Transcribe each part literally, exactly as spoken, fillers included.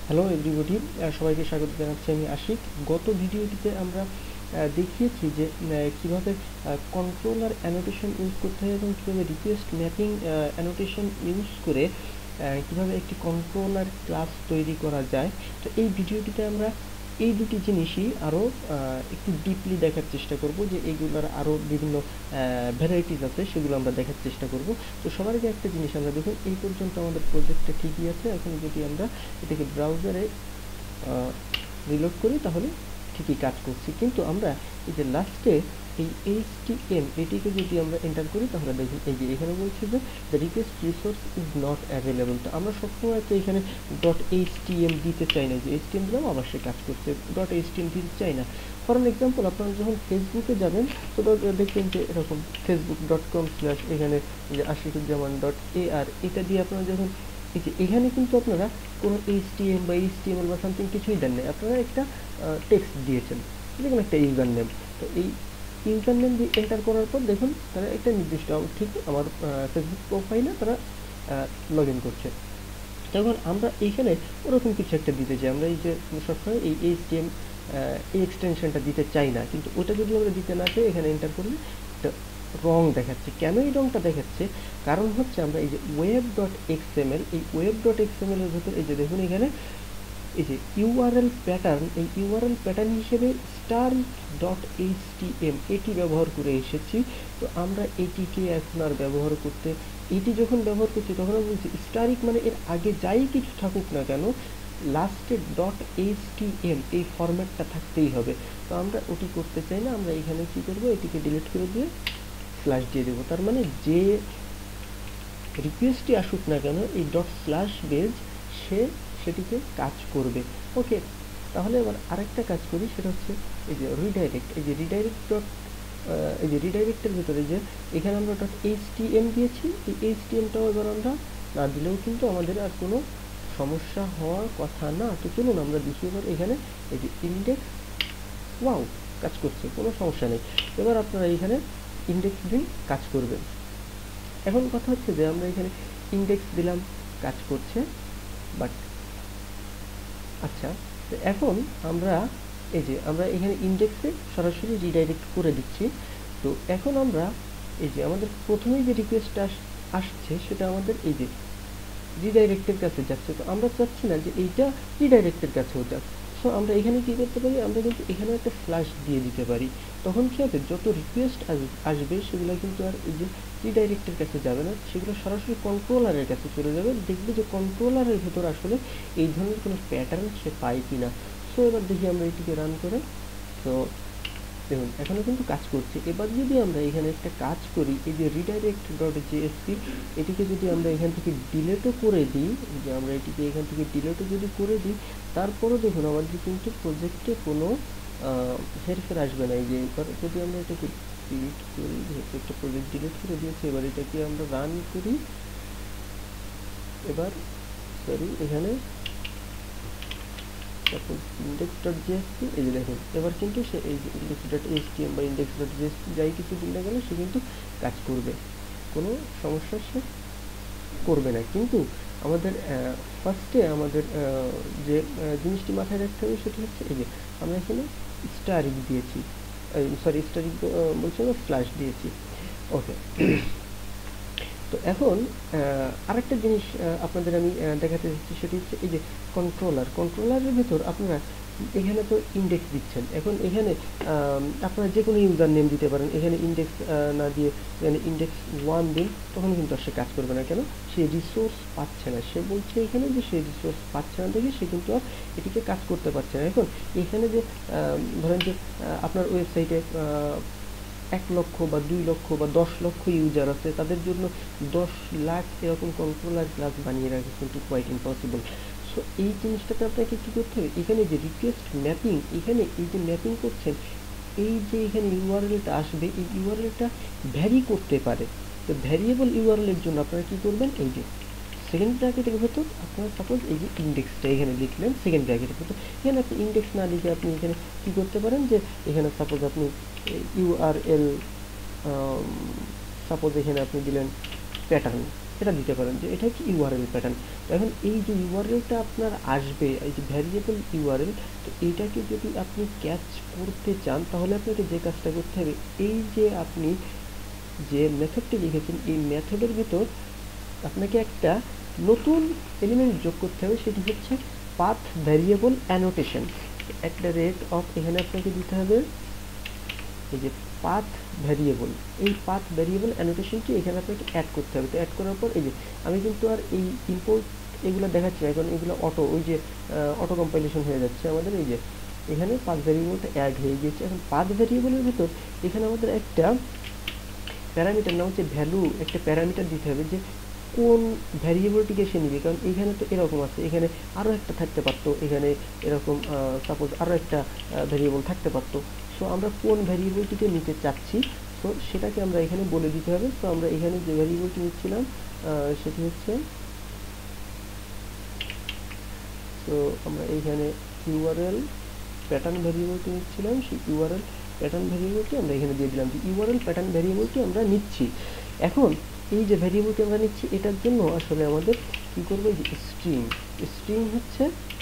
Hello everybody, সবাইকে স্বাগত জানাচ্ছি। আমি আশিক। গত ভিডিওটিতে আমরা দেখিয়েছি যে কিভাবে কন্ট্রোলার অ্যানোটেশন ইউজ করতে হয় এবং কীভাবে রিকোয়েস্ট ম্যাপিং অ্যানোটেশন ইউজ করে কিভাবে একটি কন্ট্রোলার ক্লাস তৈরি করা যায়। তো এই ভিডিওটিতে আমরা এই দুটি জিনিসই আরও একটু ডিপলি দেখার চেষ্টা করব, যে এইগুলোর আরও বিভিন্ন ভ্যারাইটিস আছে, সেগুলো আমরা দেখার চেষ্টা করব। তো সবার আগে একটা জিনিস আমরা দেখুন, এই পর্যন্ত আমাদের প্রজেক্টটা ঠিকই আছে। এখন যদি আমরা এটাকে ব্রাউজারে রিলোড করি তাহলে ঠিকই কাজ করছি, কিন্তু আমরা এই যে লাস্টে এই এইচটিএম এটিকে যদি আমরা এন্টার করি তাহলে দেখুন এই যে এখানে বলছে যে the request resource is not available. তো আমরা সবসময় তো এখানে ডট এইচটিএম দিতে চাই না, যে এইচটিএম দিলাম আবার সে কাজ করছে, ডট এইচটিএম দিতে চাই না। ফর অ্যান এক্সাম্পল, আপনারা যখন ফেসবুকে যাবেন তো দেখবেন যে এরকম ফেসবুক ডট কম স্ল্যাশ এখানে যে আশিকুজ্জামান ডট এ আর এটা দিয়ে আপনারা যখন এই যে এখানে কিন্তু আপনারা কোনো এইচটিএম বা এইচটিএমএল বা সামথিং কিছুই দেন নাই, আপনারা একটা টেক্সট দিয়েছেন, যেমন একটা ইউজার নেম। তো এই ইউজার নেম দিয়ে এন্টার করার পর দেখুন তারা একটা নির্দিষ্ট ঠিক আমার ফেসবুক প্রোফাইলে তারা লগ ইন করছে। তখন আমরা এইখানে ওরকম কিছু একটা দিতে চাই, আমরা এই যে সবসময় এই এইচটিএম এই এক্সটেনশনটা দিতে চাই না, কিন্তু ওটা যদি আমরা দিতে না চাই এখানে এন্টার করলে একটা রং দেখাচ্ছে। কেন এই রংটা দেখাচ্ছে? কারণ হচ্ছে আমরা এই যে ওয়েব ডট এক্সএমএল, এই ওয়েব ডট এক্সএমএল এর ভেতর এই যে দেখুন এখানে এই যে ইউআরএল প্যাটার্ন, এই ইউআরএল প্যাটার্ন হিসেবে স্টার ডট এইচটিএম এটি ব্যবহার করে এসেছি। তো আমরা এটিকে এখন আর ব্যবহার করতে, এটি যখন ব্যবহার করছি তখন আমরা বলছি স্টারিক মানে এর আগে যাই কিছু থাকুক না কেন লাস্টে ডট এইচটিএম এই ফরম্যাটটা থাকতেই হবে। তো আমরা ওটি করতে চাই না, আমরা এখানে কি করব, এটিকে ডিলিট করে দিয়ে স্ল্যাশ দিয়ে দেবো। তার মানে যে রিকোয়েস্টটি আসুক না কেন এই ডট স্ল্যাশ বেজ সে সেটিকে কাজ করবে। ওকে, তাহলে এবার আরেকটা কাজ করি, সেটা হচ্ছে এই যে রিডাইরেক্ট। এই যে রিডাইরেক্ট ডট এই যে রিডাইরেক্টের ভিতরে যে এখানে আমরা ডট এইচটিএম দিয়েছি, এই এইচটিএমটাও এবার আমরা না দিলেও কিন্তু আমাদের আর কোনো সমস্যা হওয়ার কথা না। তো চলুন আমরা দেখি এবার এখানে এই যে ইন্ডেক্স, ওয়াও কাজ করছে, কোনো সমস্যা নেই। এবার আপনারা এখানে ইন্ডেক্স দিন, কাজ করবেন। এখন কথা হচ্ছে যে আমরা এখানে ইন্ডেক্স দিলাম, কাজ করছে, বাট আচ্ছা তো এখন আমরা এই যে আমরা এখানে ইন্ডেক্সে সরাসরি রিডাইরেক্ট করে দিচ্ছি। তো এখন আমরা এই যে আমাদের প্রথমেই যে রিকোয়েস্টটা আসছে সেটা আমাদের এই যে রিডাইরেক্টের কাছে যাচ্ছে। তো আমরা চাচ্ছি না যে এইটা রিডাইরেক্টের কাছেও যাক। সো আমরা এখানে কি করতে পারি, আমরা কিন্তু এখানে একটা ফ্ল্যাশ দিয়ে দিতে পারি। তখন কি হবে, যত রিকোয়েস্ট আসবে সেগুলো কিন্তু আর এই যে রিডাইরেক্টের কাছে যাবে না, সেগুলো সরাসরি কন্ট্রোলারের কাছে চলে যাবে। দেখবে যে কন্ট্রোলারের ভেতর আসলে এই ধরনের কোনো প্যাটার্ন সে পায় কিনা। সো এবার দেখি আমরা এটিকে রান করে, তো দেখুন এখনও কিন্তু কাজ করছে। এবার যদি আমরা এখানে একটা কাজ করি, এই যে রিডাইরেক্ট ডট জেএসপি এটিকে যদি আমরা এখান থেকে ডিলেটও করে দিই, যে আমরা এটিকে এখান থেকে ডিলেটও যদি করে দিই, তারপরও দেখুন আমাদের কিন্তু প্রজেক্টে কোনো হেরফের আসবে না। এই যে এবার যদি আমরা এটাকে ডিলিট করি, যেহেতু একটা প্রজেক্ট ডিলিট করে দিয়েছি, এবার এটাকে আমরা রান করি। এবার সরি এখানে তারপর ইন্ডেক্স ডট জিএসপি, এই যে দেখুন এবার কিন্তু সে এই যে ইন্ডেক্স ডট এইচটিএম বা ইন্ডেক্স ডট জিএসপি যাই কিছু দিন না গেলে সে কিন্তু কাজ করবে, কোনো সমস্যা সে করবে না। কিন্তু আমাদের ফার্স্টে আমাদের যে জিনিসটি মাথায় রাখতে হবে সেটা হচ্ছে এই যে আমরা এখানে স্টারিক দিয়েছি, সরি স্টারিক বলছি না, স্ল্যাশ দিয়েছি। ওকে, তো এখন আরেকটা জিনিস আপনাদের আমি দেখাতে চাচ্ছি, সেটি হচ্ছে এই যে কন্ট্রোলার। কন্ট্রোলারের ভেতর আপনারা এখানে তো ইন্ডেক্স দিচ্ছেন, এখন এখানে আপনারা যে কোনো ইউজার নেম দিতে পারেন। এখানে ইন্ডেক্স না দিয়ে এখানে ইন্ডেক্স ওয়ান দিন, তখন কিন্তু আর সে কাজ করবে না। কেন? সে রিসোর্স পাচ্ছে না। সে বলছে এখানে যে সে রিসোর্স পাচ্ছে না দেখে সে কিন্তু আর এটিকে কাজ করতে পারছে না। এখন এখানে যে ধরেন যে আপনার ওয়েবসাইটে এক লক্ষ বা দুই লক্ষ বা দশ লক্ষ ইউজার আছে, তাদের জন্য দশ লাখ এরকম কন্ট্রোলার ক্লাস বানিয়ে রাখা কিন্তু কোয়াইট ইম্পসিবল। সো এই জিনিসটাতে আপনাকে কী করতে হবে, এখানে যে রিকোয়েস্ট ম্যাপিং, এখানে এই যে ম্যাপিং করছেন, এই যে এখানে ইউআরএলটা আসবে, এই ইউআরএলটা ভ্যারি করতে পারে। তো ভ্যারিয়েবল ইউআরএলের জন্য আপনারা কী করবেন, এই যে সেকেন্ড ব্র্যাকেটের ভেতর আপনারা সাপোজ এই যে ইন্ডেক্সটা এখানে লিখলেন সেকেন্ড ব্র্যাকেটের ভেতর, এখানে আপনি ইন্ডেক্স না লিখে আপনি এখানে কী করতে পারেন, যে এখানে সাপোজ আপনি ইউআরএল সাপোজ এখানে আপনি দিলেন প্যাটার্ন, এটা দিতে পারেন যে এটা হচ্ছে ইউআরএল প্যাটার্ন। এখন এই যে ইউআরএলটা আপনার আসবে, এই যে ভ্যারিয়েবল ইউআরএল, তো এইটাকে যদি আপনি ক্যাচ করতে চান তাহলে আপনাকে যে কাজটা করতে হবে, এই যে আপনি যে মেথডটি লিখেছেন এই মেথডের ভিতর আপনাকে একটা নতুন এলিমেন্ট যোগ করতে হবে, সেটি হচ্ছে পাথ ভ্যারিয়েবল অ্যানোটেশন। একটা রেট অফ এখানে আপনাকে দিতে হবে এই যে পাথ ভ্যারিয়েবল, এই পাথ ভ্যারিয়েবল অ্যানোটেশনটি এখানে আপনাকে অ্যাড করতে হবে। তো অ্যাড করার পর এই যে আমি কিন্তু আর এই ইম্পোর্ট এগুলো দেখাচ্ছি না, কারণ এগুলো অটো ওই যে অটো কম্পাইলেশন হয়ে যাচ্ছে আমাদের। এই যে এখানে পাথ ভ্যারিয়েবলটা অ্যাড হয়ে গিয়েছে। এখন পাথ ভ্যারিয়েবলের ভিতর এখানে আমাদের একটা প্যারামিটার নাম হচ্ছে ভ্যালু, একটা প্যারামিটার দিতে হবে যে কোন ভ্যারিয়েবলটিকে সে নিবে, কারণ এখানে তো এরকম আছে, এখানে আরও একটা থাকতে পারতো, এখানে এরকম সাপোজ আরও একটা ভ্যারিয়েবল থাকতে পারতো। সো আমরা কোন ভ্যারিয়েবলটিকে নিতে চাচ্ছি, সো সেটাকে আমরা এখানে বলে দিতে হবে। সো আমরা এখানে যে ভ্যারিয়েবলটি নিচ্ছিলাম সেটি হচ্ছে, তো আমরা এইখানে ইউআরএল প্যাটার্ন ভ্যারিয়েবলটি নিচ্ছিলাম, সেই ইউআরএল প্যাটার্ন ভ্যারিয়েবলটি আমরা এখানে দিয়ে দিলাম যে ইউআরএল প্যাটার্ন ভ্যারিয়েবলটি আমরা নিচ্ছি। এখন এই যে ভ্যারিয়েবলটি আমরা নিচ্ছি এটার জন্য আসলে আমাদের কি করবো, যে স্ট্রিং, স্ট্রিং হচ্ছে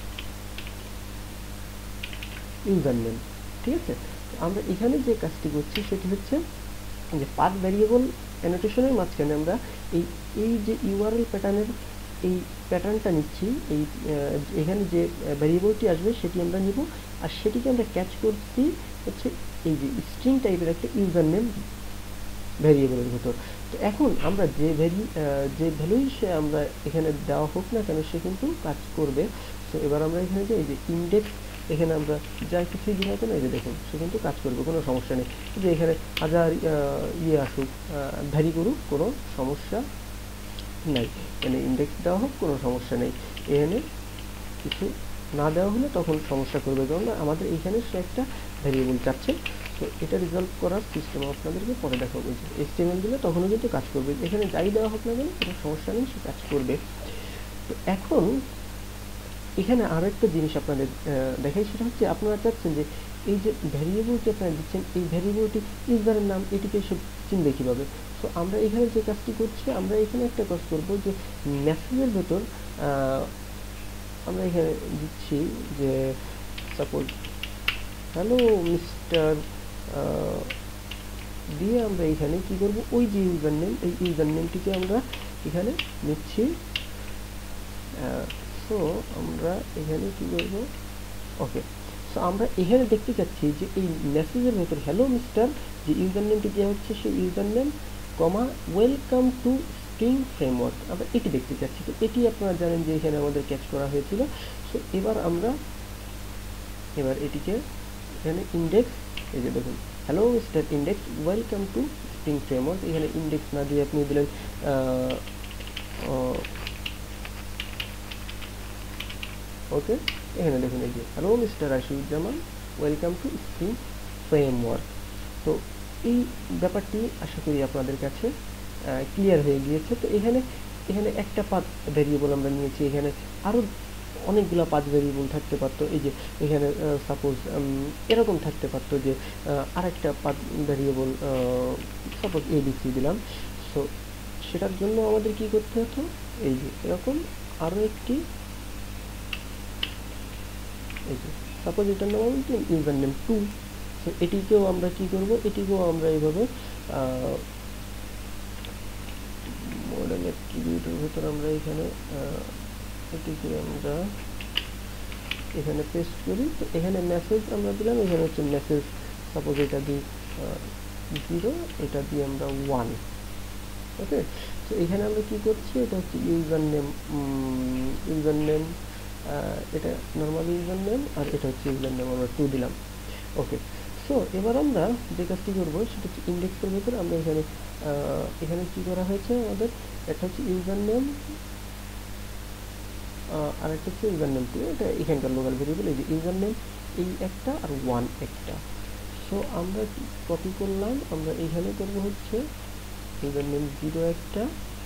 ইউজার নেম, ঠিক আছে। আমরা এখানে যে কাজটি করছি সেটি হচ্ছে যে পাথ ভ্যারিয়েবল অ্যানোটেশনের মাঝখানে আমরা এই এই যে ইউআরএল প্যাটার্নের এই প্যাটার্নটা নিচ্ছি, এই এখানে যে ভ্যারিয়েবলটি আসবে সেটি আমরা নিব, আর সেটিকে আমরা ক্যাচ করছি হচ্ছে এই যে স্ট্রিং টাইপের একটা ইউজার নেম ভ্যারিয়েবলের ভিতর। তো এখন আমরা যে ভ্যারি যে ভ্যালুই সে আমরা এখানে দেওয়া হোক না কেন সে কিন্তু কাজ করবে। তো এবার আমরা এখানে যে এই যে ইন্ডেক্স, এখানে আমরা যা কিছুই দিই না কেন এই যে দেখুন সে কিন্তু কাজ করবে, কোনো সমস্যা নেই। যে এখানে হাজার ইয়ে আসুক, ভ্যারি করুক, কোনো সমস্যা নাই, এখানে ইন্ডেক্স দেওয়া হোক কোনো সমস্যা নেই, এখানে কিছু না দেওয়া হলে তখন সমস্যা করবে, কারণ আমাদের এইখানে সে একটা ভ্যারিয়েবল চাচ্ছে। তো এটা রিজলভ করার সিস্টেম আপনাদেরকে পরে দেখাবো। যে এইচটিএমএল দিলে তখনও কিন্তু কাজ করবে, এখানে যাই দেওয়া হোক না কেন কোনো সমস্যা নেই, সে কাজ করবে। তো এখন এখানে আরও একটা জিনিস আপনাদের দেখাই, সেটা হচ্ছে আপনারা চাচ্ছেন যে এই যে ভ্যারিয়েবলটি আপনারা দিচ্ছেন এই ভ্যারিয়েবলটি ইউজারের নাম, এটিকে সে চিনবে কীভাবে। তো আমরা এখানে যে কাজটি করছি, আমরা এখানে একটা কাজ করবো যে মেসেজের ভেতর আমরা এখানে দিচ্ছি যে সাপোজ হ্যালো মিস্টার দিয়ে আমরা এখানে কি করব, ওই যে ইউজার নেম এই ইউজার নেমটিকে আমরা এখানে নিচ্ছি। সো আমরা এখানে কি করব, ওকে। সো আমরা এখানে দেখতে চাচ্ছি যে এই মেসেজের ভেতর হ্যালো মিস্টার যে ইউজার নেমটি দেওয়া হচ্ছে সেই user name comma welcome to string framework, আমরা এটি দেখতে চাচ্ছি। তো এটি আপনারা জানেন যে এখানে আমাদের ক্যাচ করা হয়েছিল। সো এবার আমরা এবার এটিকে এখানে ইন্ডেক্স, এই যে দেখুন hello mister index welcome to string framework, এখানে ইন্ডেক্স না দিয়ে আপনি দিলেন ওকে। এখানে দেখুন এই যে hello mister Rashiduzzaman welcome to string framework. তো এই ব্যাপারটি আশা করি আপনাদের কাছে ক্লিয়ার হয়ে গিয়েছে। তো এখানে এখানে একটা পাথ ভ্যারিয়েবল আমরা নিয়েছি, এখানে আরও অনেকগুলো পাথ ভ্যারিয়েবল থাকতে পারতো। এই যে এখানে সাপোজ এরকম থাকতে পারতো যে আরেকটা পাথ ভ্যারিয়েবল সাপোজ এবিসি দিলাম। সো সেটার জন্য আমাদের কি করতে হতো, এই যে এরকম আরও একটি, এই যে সাপোজ এটার নাম হচ্ছে ইউজার নেম টু। সো এটিকেও আমরা কি করব, এটিকেও আমরা এইভাবে মডেল অ্যাট্রিবিউটের ভিতর আমরা এখানে এটিকে আমরা এখানে পেস্ট করি। তো এখানে মেসেজ আমরা দিলাম, এখানে হচ্ছে মেসেজ সাপোজ এটা দিই জিরো, এটা দিয়ে আমরা ওয়ান, ওকে। তো এখানে আমরা কি করছি, এটা হচ্ছে ইউজার নেম, ইউজার নেম এটা নর্মাল ইউজার নেম, আর এটা হচ্ছে ইউজার নেম আমরা টু দিলাম, ওকে। সো এবার আমরা যে কাজটি করবো সেটা হচ্ছে ইন্ডেক্সের ভেতর আমরা এখানে এখানে কি করা হয়েছে আমাদের, একটা হচ্ছে ইউজার নেম আর একটা হচ্ছে ইউজার নেম টু, এটা এখানকার লোকাল ভেরিয়েবল। এই যে ইউজার নেম এই একটা আর ওয়ান একটা। সো আমরা কপি করলাম, আমরা এখানে করবো হচ্ছে ইউজার নেম জিরো একটা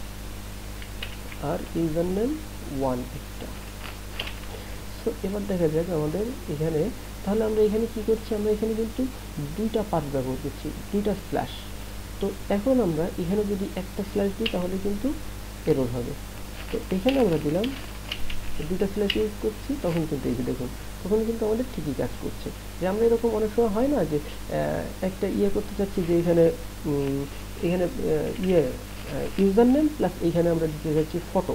আর ইউজার নেম ওয়ান একটা। সো এবার দেখা যাক আমাদের এখানে, তাহলে আমরা এখানে কি করছি, আমরা এখানে কিন্তু দুইটা পাথ ব্যবহার করছি, দুইটা স্ল্যাশ। তো এখন আমরা এখানে যদি একটা স্ল্যাশ দিই তাহলে কিন্তু এরর হবে। তো এখানে আমরা দিলাম দুইটা স্ল্যাশ ইউজ করছি, তখন কিন্তু এই যে দেখুন তখন কিন্তু আমাদের ঠিকই কাজ করছে। যে আমরা এরকম অনেক সময় হয় না যে একটা ইয়ে করতে চাচ্ছি যে এখানে এখানে ইয়ে ইউজার নেম প্লাস এইখানে আমরা দিতে চাচ্ছি ফটো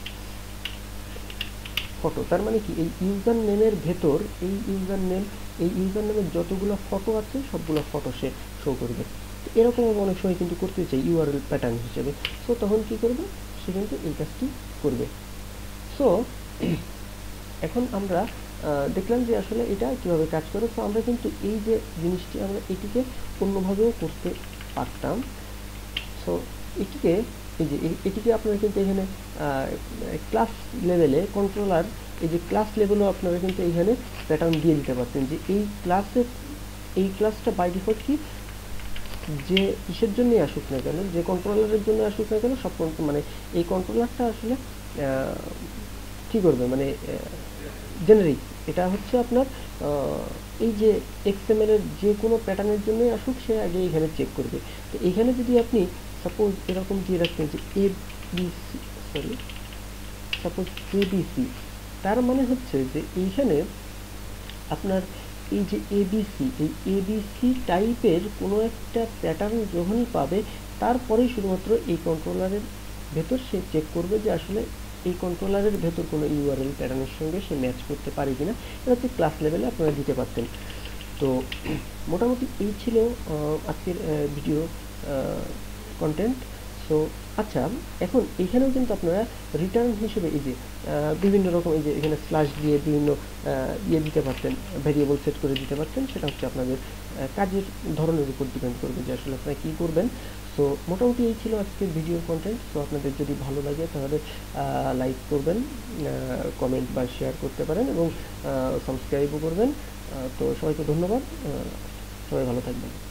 ফটো তার মানে কি এই ইউজার নেমের ভেতর এই ইউজার নেম এই ইউজার নেমের যতগুলো ফটো আছে সবগুলো ফটো সে শো করবে। এরকম অনেক সময় কিন্তু করতে চাই ইউআরএল প্যাটার্ন হিসেবে। সো তখন কি করবে, সে কিন্তু এই কাজটি করবে। সো এখন আমরা দেখলাম যে আসলে এটা কিভাবে কাজ করে। সো আমরা কিন্তু এই যে জিনিসটি আমরা এটিকে অন্যভাবেও করতে পারতাম। সো এটিকে এই যে এটিকে আপনারা কিন্তু এখানে ক্লাস লেভেলে কন্ট্রোলার এই যে ক্লাস লেভেলও আপনারা কিন্তু এখানে প্যাটার্ন দিয়ে দিতে পারতেন যে এই ক্লাসের এই ক্লাসটা বাই ডিফল্ট কি যে কিসের জন্যই আসুক না কেন, যে কন্ট্রোলারের জন্য আসুক না কেন, সব মানে এই কন্ট্রোলারটা আসলে কি করবে মানে জেনারিক, এটা হচ্ছে আপনার এই যে এক্সএমএল এর যে কোনো প্যাটার্নের জন্যই আসুক সে আগে এখানে চেক করবে। তো এখানে যদি আপনি সাপোজ এরকম দিয়ে রাখতেন যে A B C sorry suppose A B C, তার মানে হচ্ছে যে এইখানে আপনার এই যে এবিসি এই এবিসি টাইপের কোনো একটা প্যাটার্ন যখনই পাবে তারপরেই শুধুমাত্র এই কন্ট্রোলারের ভেতর সে চেক করবে যে আসলে এই কন্ট্রোলারের ভেতর কোনো ইউআরএল প্যাটার্নের সঙ্গে সে ম্যাচ করতে পারে কিনা। এটা হচ্ছে ক্লাস লেভেলে আপনারা দিতে পারতেন। তো মোটামুটি এই ছিল আজকের ভিডিও কন্টেন্ট। সো আচ্ছা, এখন এখানেও কিন্তু আপনারা রিটার্ন হিসেবে এই যে বিভিন্ন রকম এই যে এখানে স্ল্যাশ দিয়ে বিভিন্ন ইয়ে দিতে পারতেন, ভেরিয়েবল সেট করে দিতে পারতেন। সেটা হচ্ছে আপনাদের কাজের ধরনের উপর ডিপেন্ড করবে যে আসলে আপনারা কী করবেন। সো মোটামুটি এই ছিল আজকের ভিডিও কন্টেন্ট। সো আপনাদের যদি ভালো লাগে তাহলে লাইক করবেন, কমেন্ট বা শেয়ার করতে পারেন এবং সাবস্ক্রাইবও করবেন। তো সবাইকে ধন্যবাদ, সবাই ভালো থাকবেন।